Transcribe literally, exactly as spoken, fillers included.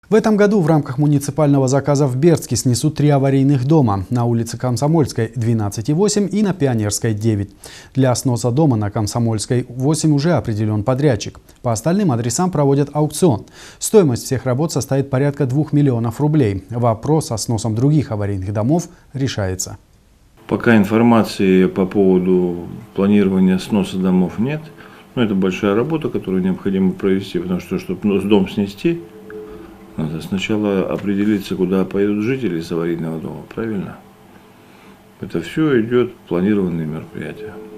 В этом году в рамках муниципального заказа в Бердске снесут три аварийных дома на улице Комсомольской двенадцать и восемь и на Пионерской девять. Для сноса дома на Комсомольской восемь уже определен подрядчик. По остальным адресам проводят аукцион. Стоимость всех работ составит порядка двух миллионов рублей. Вопрос о сносом других аварийных домов решается. Пока информации по поводу планирования сноса домов нет. Но это большая работа, которую необходимо провести, потому что, чтобы дом снести, надо сначала определиться, куда поедут жители с аварийного дома, правильно? Это все идет планированные мероприятия.